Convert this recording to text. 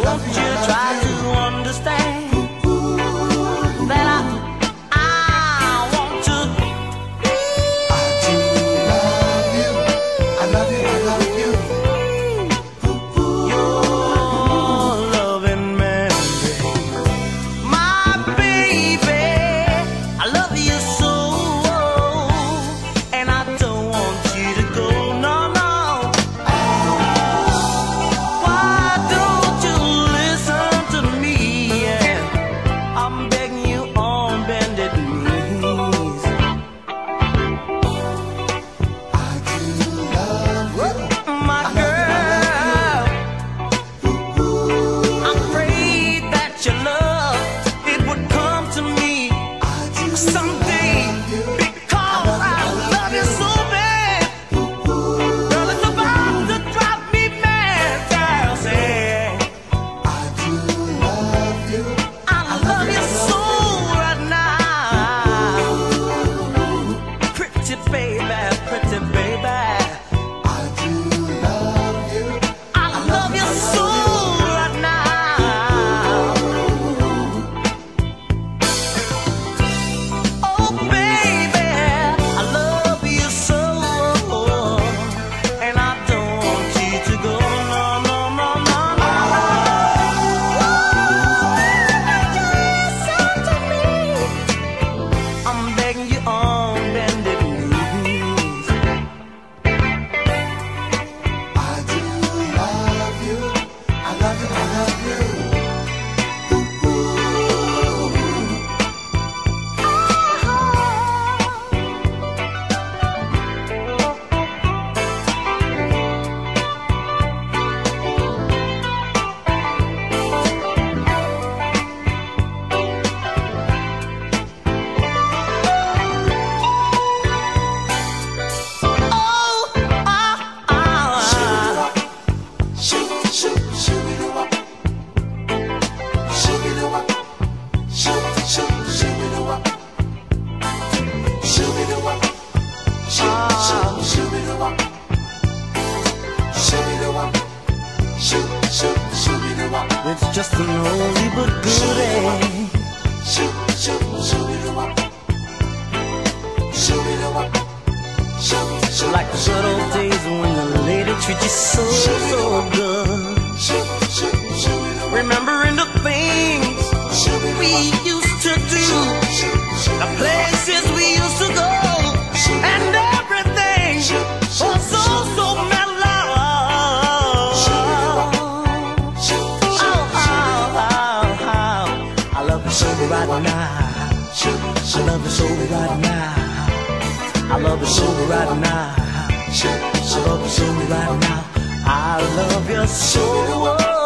Won't you try to understand that I want to be? I do love you. I love you, I love you. Your loving man, my baby. I love you so, and I don't want you to go. No, no. Why don't you listen to me? Yeah. I'm begging you on bended knees. I do love you. My girl, I prayed that your love, it would come to me I do someday, because I love you so bad. Girl, it's about to drive me mad. Girl, say, I do love you. I love you so right now. Pretty baby, pretty baby. I do love you. I love you so right now. Oh baby, I love you so, and I don't want you to go. No, no, no, no, no. Listen to me. I'm begging you on bended knees. I do love you. I love you, I love you. Shoot, shoot, shoot it up. Shoot it up. Shoot, shoot, shoot it up. Shoot it up. Shoot, shoot, shoot it up. Shoot it up. Shoot, shoot, shoot it up. It's just an oldie but goodie. Shoot, shoot, shoot it up. Shoot it up. Shoot, shoot, Like the good old days when the lady treated you so, so good. shoot, shoot, shoot it up. Remembering the things Shoot it we up. used to do, Shoot, shoot, the places we used to go, and everything was so, so mellow. shoot, Oh, oh, oh, oh. I love you so right now. shoot, I love you so right now. I love you so right now. shoot, I love you so right now. I love you so.